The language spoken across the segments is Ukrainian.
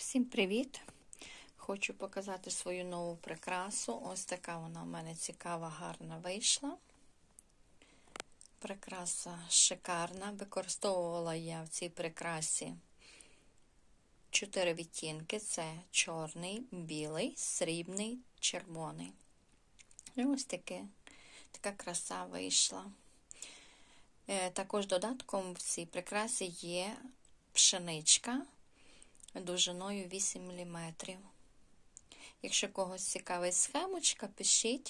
Всім привіт! Хочу показати свою нову прикрасу. Ось така вона в мене цікава, гарна вийшла. Прикраса шикарна. Використовувала я в цій прикрасі 4 відтінки. Це чорний, білий, срібний, червоний. І ось така краса вийшла. Також додатком в цій прикрасі є пшеничка довжиною 8 мм. Якщо когось цікавить схемочка, пишіть.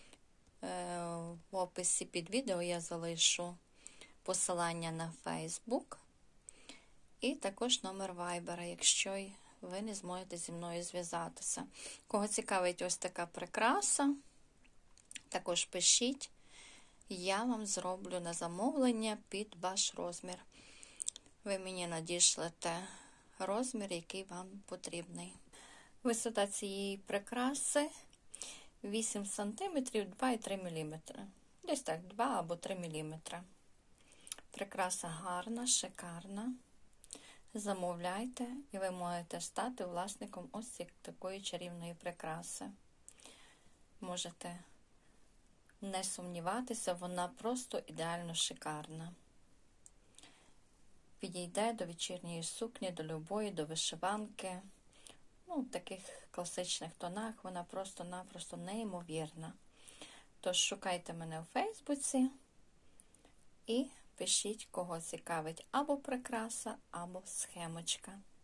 В описі під відео я залишу посилання на Facebook і також номер Viber, якщо ви не зможете зі мною зв'язатися. Кого цікавить ось така прикраса, також пишіть. Я вам зроблю на замовлення під ваш розмір. Ви мені надішлете розмір, який вам потрібний. Висота цієї прикраси 8 см, 2,3 мм. Десь так, 2 або 3 мм. Прикраса гарна, шикарна. Замовляйте, і ви можете стати власником ось такої чарівної прикраси. Можете не сумніватися, вона просто ідеально шикарна. Підійде до вечірньої сукні, до любої, до вишиванки. В таких класичних тонах вона просто-напросто неймовірна. Тож шукайте мене у Фейсбуці і пишіть, кого цікавить або прикраса, або схемочка.